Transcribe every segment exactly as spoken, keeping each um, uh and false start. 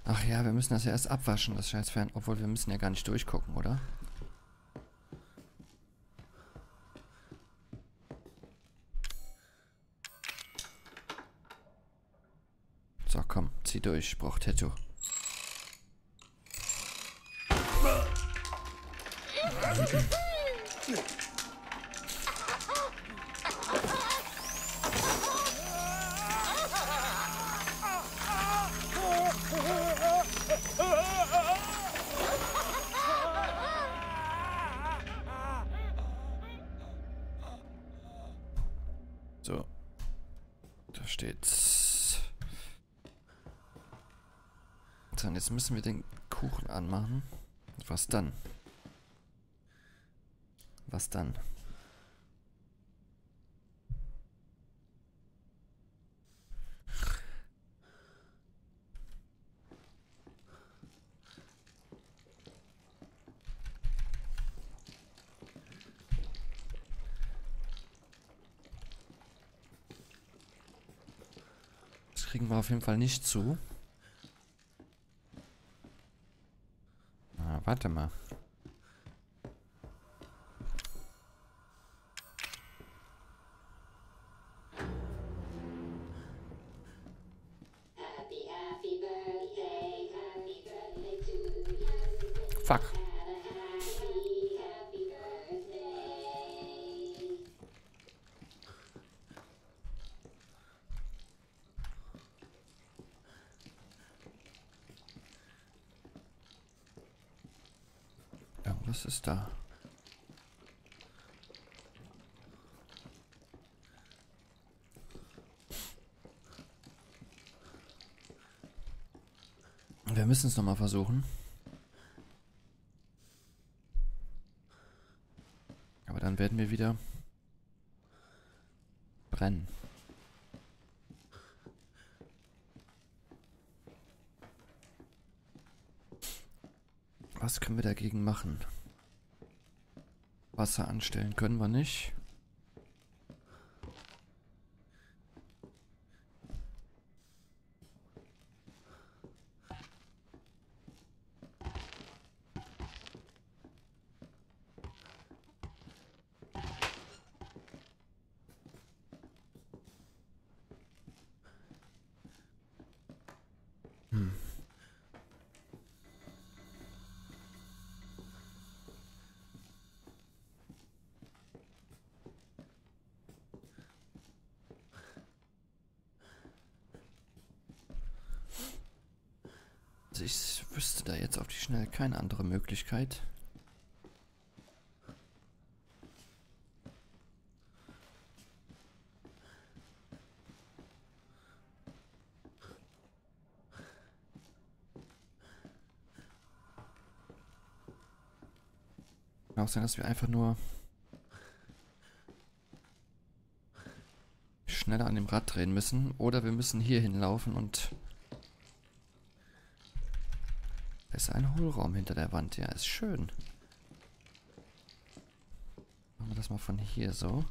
Ach ja, wir müssen das ja erst abwaschen, das Scheißfern. Obwohl, wir müssen ja gar nicht durchgucken, oder? So, komm, zieh durch. Ich brauch Tattoo. So. Da steht's. So, und jetzt müssen wir den Kuchen anmachen. Was dann? Was dann? Das kriegen wir auf jeden Fall nicht zu. Na, warte mal. Fuck. Irgendwas ist da. Wir müssen es nochmal versuchen. Aber dann werden wir wieder brennen. Was können wir dagegen machen? Wasser anstellen können wir nicht. Hm. Also ich wüsste da jetzt auf die Schnelle keine andere Möglichkeit. Kann auch sein, dass wir einfach nur schneller an dem Rad drehen müssen. Oder wir müssen hier hinlaufen und... Da ist ein Hohlraum hinter der Wand. Ja, ist schön. Machen wir das mal von hier so.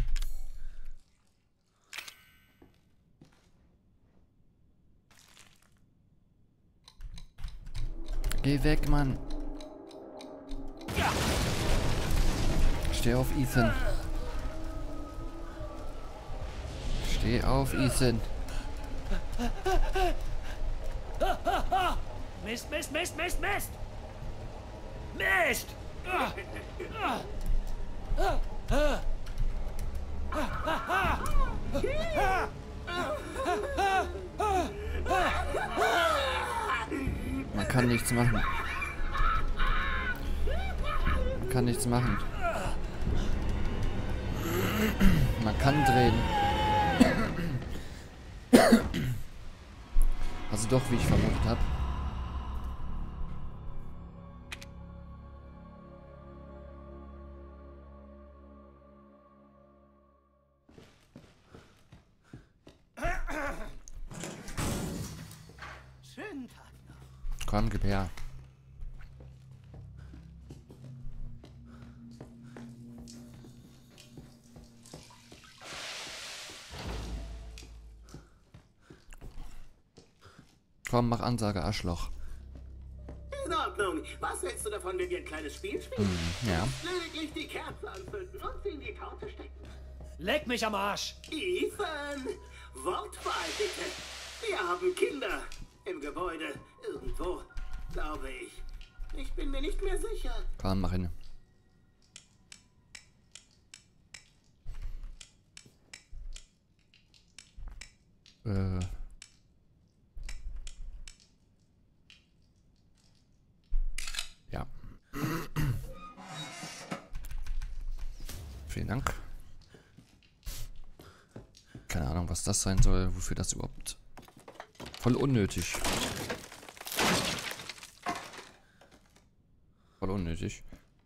Geh weg, Mann. Steh auf, Ethan. Steh auf, Ethan. Mist, Mist, Mist, Mist, Mist! Mist! Man kann nichts machen. Man kann nichts machen. Man kann drehen. Also doch, wie ich vermutet habe. Schönen Tag noch. Komm, gib her. Komm, mach Ansage, Arschloch. In Ordnung. Was hältst du davon, wenn wir ein kleines Spiel spielen? Hm, ja. Lediglich die Kerze anzünden und sie in die Torte stecken. Leck mich am Arsch! Ethan! Wortwahl bitte. Wir haben Kinder. Im Gebäude. Irgendwo. Glaube ich. Ich bin mir nicht mehr sicher. Komm, mach hin. Äh. Ja. Vielen Dank. Keine Ahnung, was das sein soll, wofür das überhaupt... Voll unnötig. Voll unnötig.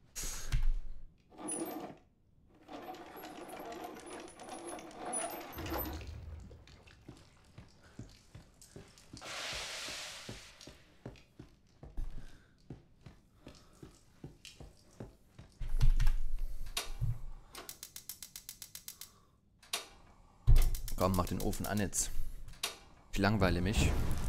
Komm, mach den Ofen an jetzt. Ich langweile mich.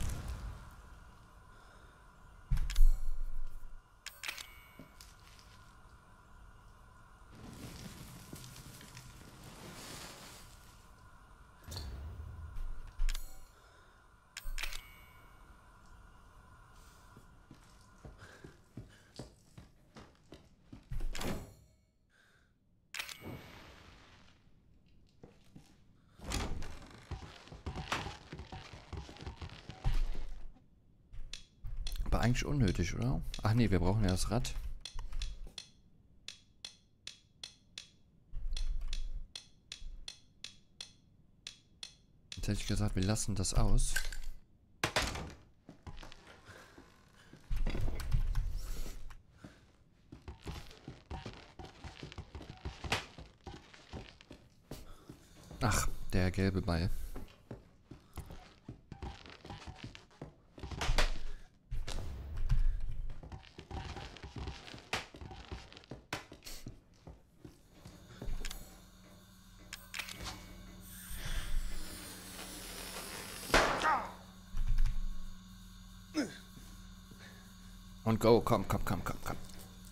Aber eigentlich unnötig, oder? Ach nee, wir brauchen ja das Rad. Jetzt hätte ich gesagt, wir lassen das aus. Ach, der gelbe Ball. Und go, komm, komm, komm, komm, komm.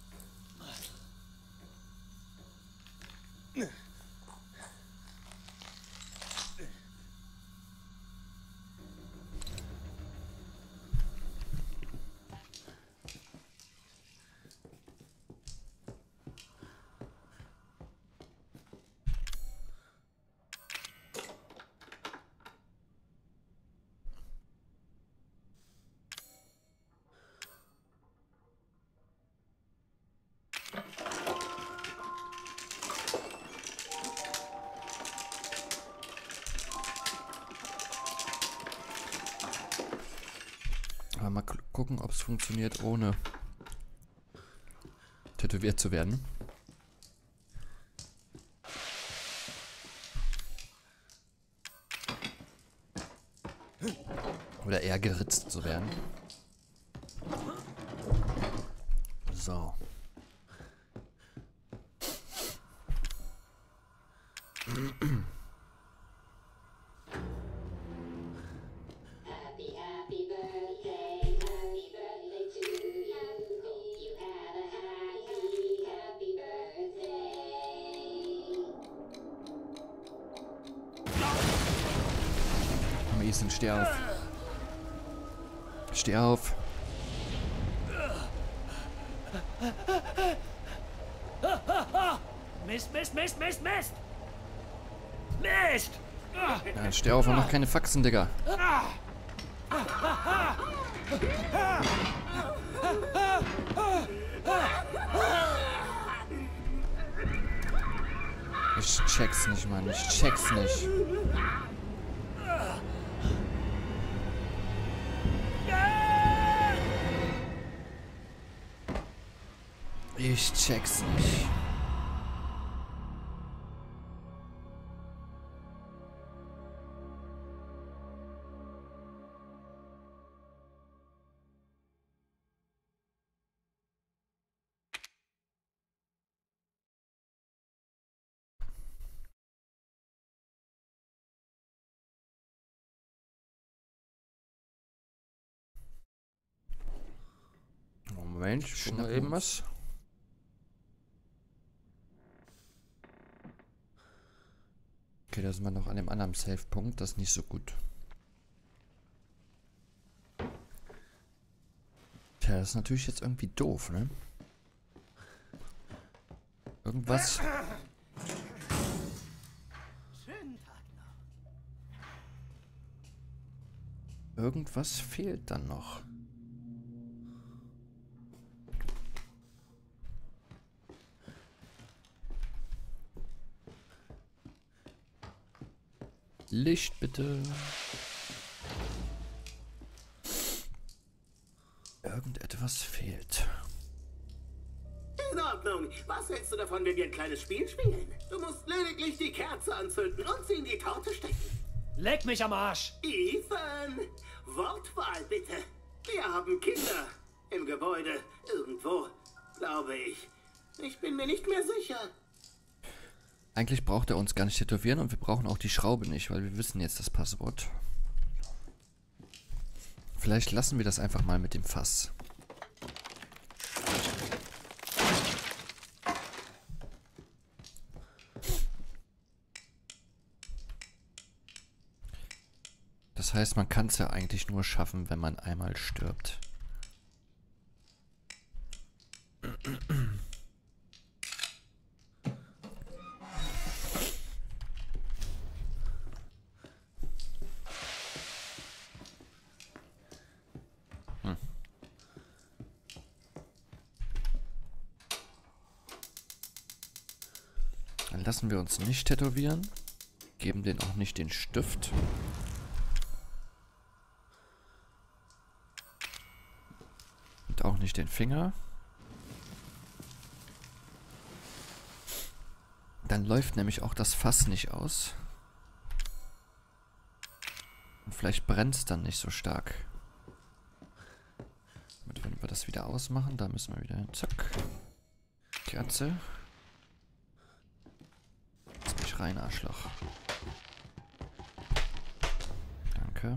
Aber mal gucken, ob es funktioniert, ohne tätowiert zu werden. Oder eher geritzt zu werden. So. Ethan, steh auf. Steh auf. Mist, Mist, Mist, Mist, Mist! Mist! Ja, steh auf und mach keine Faxen, Digga. Ich check's nicht, Mann. Ich check's nicht. Ich check's nicht. Moment, schon mal eben was. Okay, da sind wir noch an dem anderen Save-Punkt. Das ist nicht so gut. Tja, das ist natürlich jetzt irgendwie doof, ne? Irgendwas... Irgendwas fehlt dann noch. Licht bitte. Irgendetwas fehlt. In Ordnung. Was hältst du davon, wenn wir ein kleines Spiel spielen? Du musst lediglich die Kerze anzünden und sie in die Torte stecken. Leck mich am Arsch! Ethan, Wortwahl bitte. Wir haben Kinder. Im Gebäude. Irgendwo. Glaube ich. Ich bin mir nicht mehr sicher. Eigentlich braucht er uns gar nicht tätowieren und wir brauchen auch die Schraube nicht, weil wir wissen jetzt das Passwort. Vielleicht lassen wir das einfach mal mit dem Fass. Das heißt, man kann es ja eigentlich nur schaffen, wenn man einmal stirbt. Hm. Dann lassen wir uns nicht tätowieren. Geben denen auch nicht den Stift. Und auch nicht den Finger. Dann läuft nämlich auch das Fass nicht aus. Und vielleicht brennt es dann nicht so stark. Und wenn wir das wieder ausmachen, da müssen wir wieder hin. Zack. Kerze. Lass mich rein, Arschloch. Danke.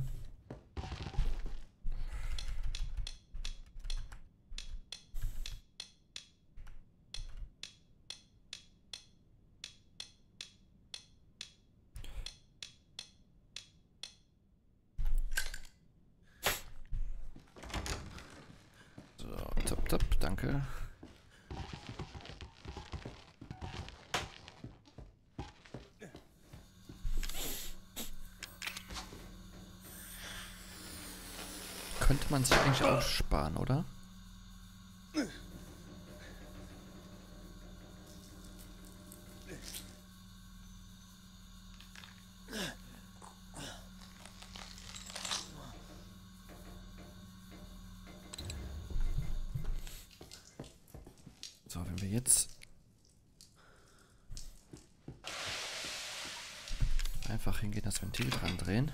Top, top, danke. Könnte man sich eigentlich auch sparen, oder? So, wenn wir jetzt einfach hingehen, das Ventil dran drehen.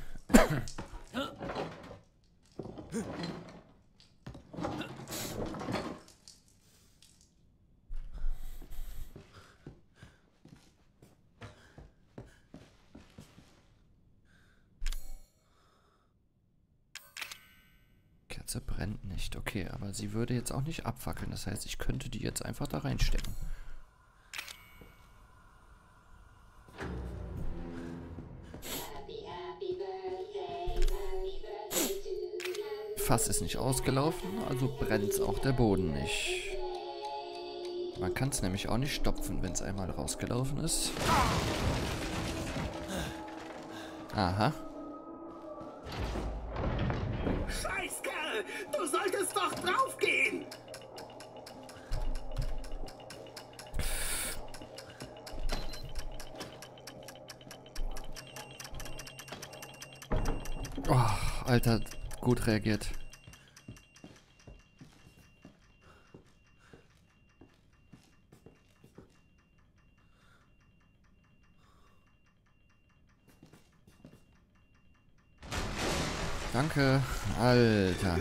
Kerze brennt nicht. Okay, aber sie würde jetzt auch nicht abfackeln. Das heißt, ich könnte die jetzt einfach da reinstecken. Fass ist nicht ausgelaufen, also brennt auch der Boden nicht. Man kann es nämlich auch nicht stopfen, wenn es einmal rausgelaufen ist. Aha. Scheißkerl! Du solltest doch draufgehen! Oh, Alter, gut reagiert. Danke, Alter.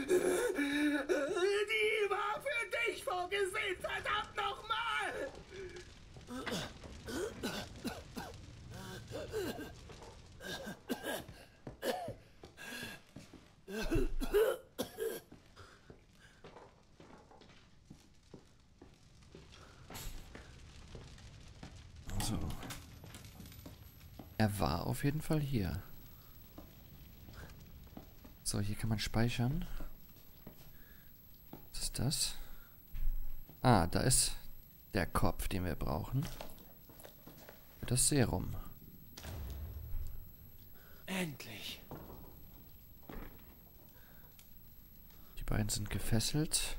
Die war für dich vorgesehen, verdammt nochmal! Er war auf jeden Fall hier. So, hier kann man speichern. Was ist das? Ah, da ist der Kopf, den wir brauchen. Für das Serum. Endlich. Die beiden sind gefesselt.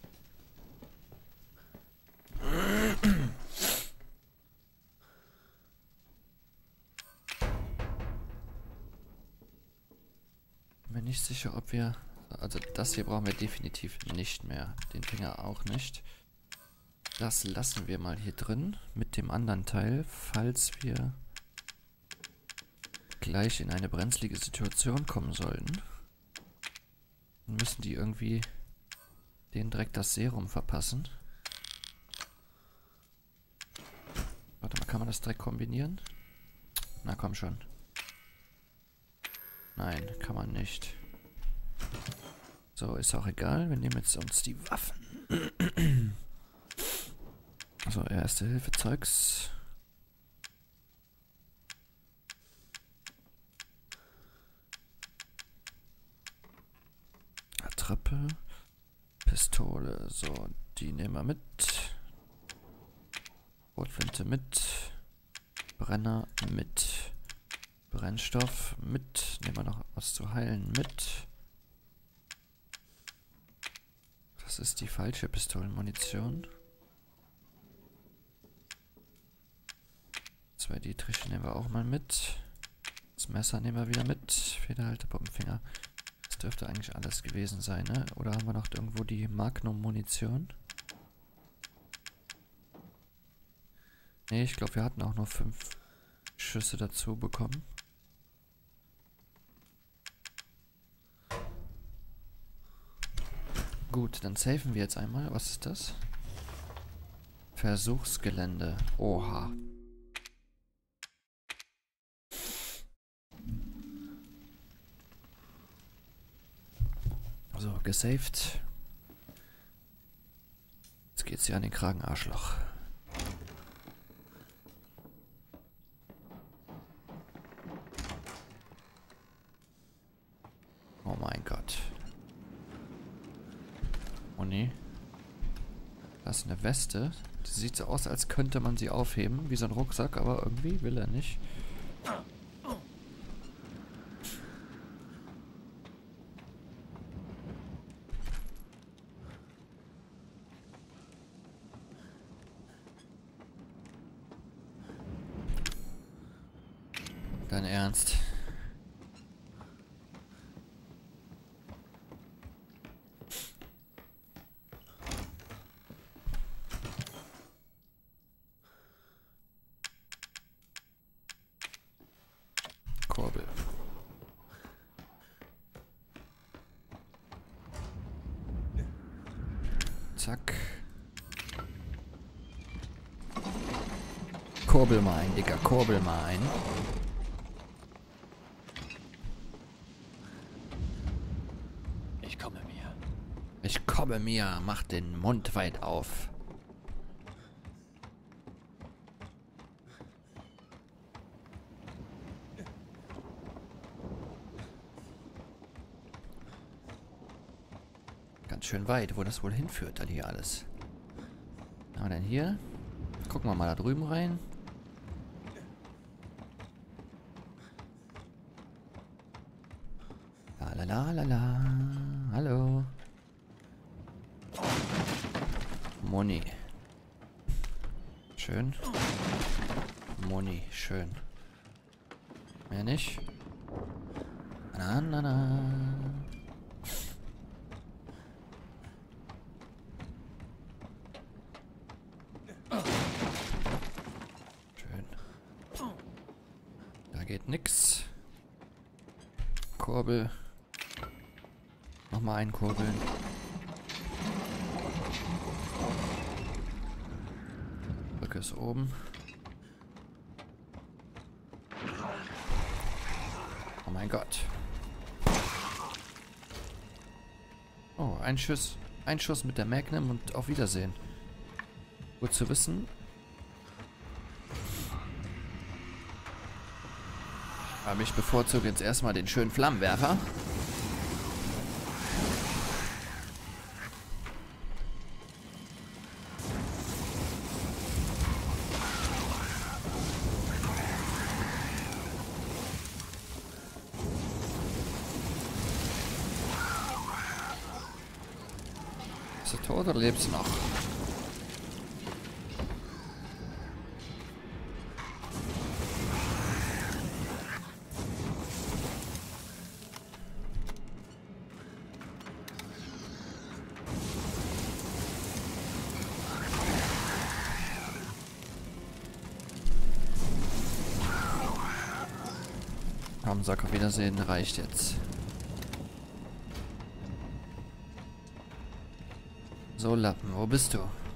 Bin mir nicht sicher, ob wir... Also das hier brauchen wir definitiv nicht mehr. Den Finger auch nicht. Das lassen wir mal hier drin mit dem anderen Teil, falls wir gleich in eine brenzlige Situation kommen sollten. Dann müssen die irgendwie denen direkt das Serum verpassen. Warte mal, kann man das direkt kombinieren? Na komm schon. Nein, kann man nicht. So, ist auch egal. Wir nehmen jetzt uns die Waffen. So, Erste-Hilfe-Zeugs. Attrappe. Pistole. So, die nehmen wir mit. Rotflinte mit. Brenner mit. Brennstoff mit. Nehmen wir noch was zu heilen mit. Das ist die falsche Pistolenmunition. Zwei Dietriche nehmen wir auch mal mit. Das Messer nehmen wir wieder mit. Federhalter, Puppenfinger. Das dürfte eigentlich alles gewesen sein, ne? Oder haben wir noch irgendwo die Magnum-Munition? Ne, ich glaube, wir hatten auch nur fünf Schüsse dazu bekommen. Gut, dann safen wir jetzt einmal. Was ist das? Versuchsgelände. Oha. So, gesaved. Jetzt geht's hier an den Kragen, Arschloch. Oh mein Gott. Oh nee. Das ist eine Weste. Die sieht so aus, als könnte man sie aufheben, wie so ein Rucksack, aber irgendwie will er nicht. Dein Ernst? Kurbel. Zack. Kurbel mal ein, Digga. Kurbel mal ein. Ich komme mir. Ich komme mir. Mach den Mund weit auf. Ganz schön weit, wo das wohl hinführt, dann hier alles. Was haben wir denn hier? Gucken wir mal da drüben rein. La la la la la. Hallo. Moni. Schön. Moni, schön. Mehr nicht. Na na na. Geht nix. Kurbel. Nochmal einen Kurbeln. Brücke ist oben. Oh mein Gott. Oh, ein Schuss. Ein Schuss mit der Magnum und auf Wiedersehen. Gut zu wissen. Aber ich bevorzuge jetzt erstmal den schönen Flammenwerfer. Ist er tot oder lebt sie noch? Komm, sag auf Wiedersehen, reicht jetzt. So, Lappen, wo bist du?